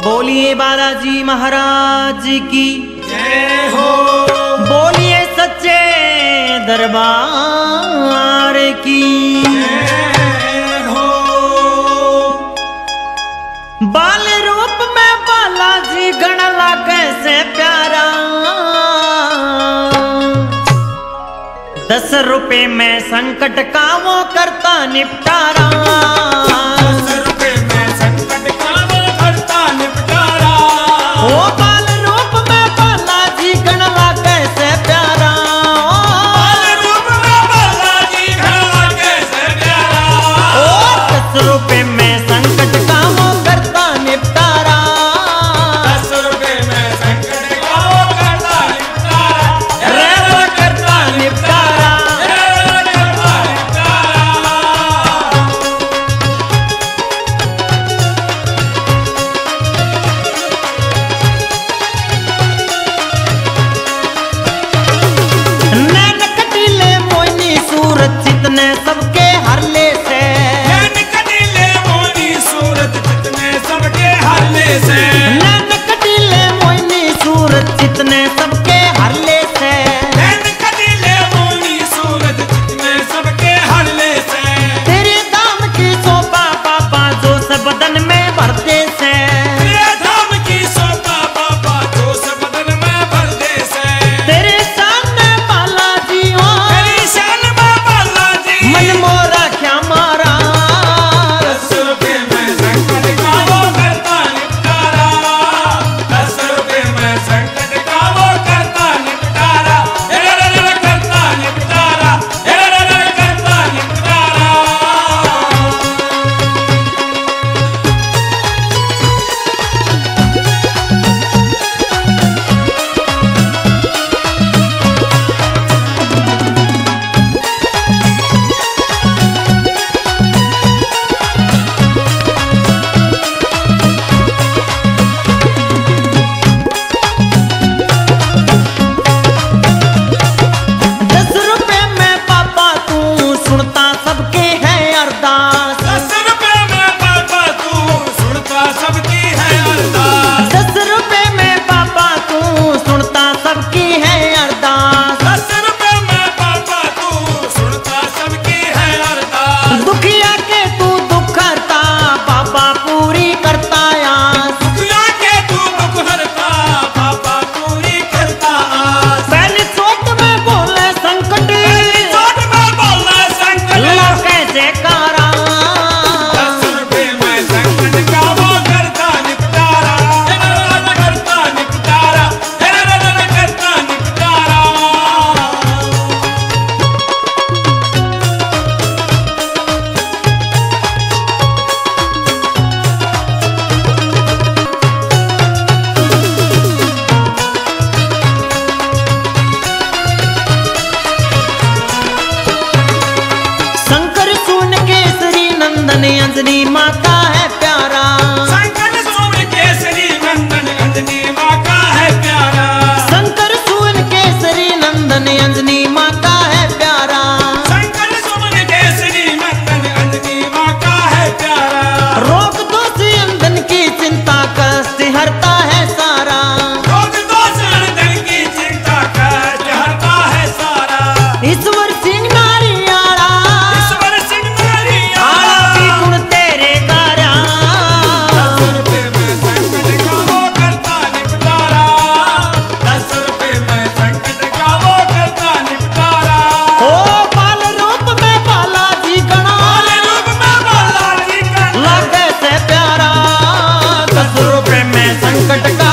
बोलिए बालाजी महाराज की जय हो। बोलिए सच्चे दरबार की जय हो। बाल रूप में बालाजी गणला कैसे प्यारा, 10 रुपए में संकट का वो करता निपटारा। 10 रुपए में संकट का वो करता निपटारा। ओ बाल रूप में बालाजी गणला कैसे प्यारा, बाल रूप में बालाजी गणला कैसे प्यारा। ओ 10 रुपए में संकट का वो करता निपटारा। 10 रुपए में संकट का वो करता निपटारा। रे वो करता निपटारा। नैन कटीले मोइनी सूरत जितने सबके हरले से, नैन कटीले मोइनी सूरत जितने सबके हरले से। नैन कटीले मोइनी सूरत जितने सबके हरले से। नैन कटीले मोइनी सूरत जितने सबके हरले से। तेरे दाम की शोभा बाबा जो से बदन में भरते से, तेरे धाम की शोभा बाबा जो से बदन में भर दे से। तेरे सामने बालाजी हो तेरी शान में बालाजी। मन मोरा क्या मारा। 10 रुपए में संकट का वो करता निपटारा। 10 रुपए में संकट का वो करता निपटारा। करता निपटारा। करता निपटारा। दस रुपए में पापा तू सुनता सबके है अरदास। 10 रुपए में पापा तू सुनता सबकी है अरदास। 10 रुपए में पापा तू सुनता सबकी है अरदास। 10 रुपए में पापा तू सुनता सबकी है अरदास। दुखिया के तू दुख हरता पापा पूरी करता आस। दुखिया के तू दुख हरता पापा पूरी करता आस। पहले चोट में बोले संकट, चोट में बोला संकट। ला कैसे कारा। 10 रुपए में संकट का वो करता निपटारा। करता निपटारा। करता निपटारा। शंकर सुन केसरी नंदन अंजनी माता है प्यारा। संकट सोम केसरी नंदन अंजनी माँ का है प्यारा। शंकर सुन केसरी नंदन अंजनी माता है प्यारा। संकट सुमन केसरी नंदन अंजनी माँ का है प्यारा। रोग दोष अंधन की चिंता कष्ट हरता है सारा। रोग दोष अंधन की चिंता कष्ट हरता है सारा। ईश्वर सिंह नारियाला ईश्वर सिंह नारी आला की गुण तेरे गारा। 10 रुपए में संकट का वो करता निपटारा। 10 रुपए में संकट का वो करता निपटारा। ओ बाल रूप में बालाजी गणा, काले रूप में बालाजी का लागे से प्यारा। 10 रुपए में संकट का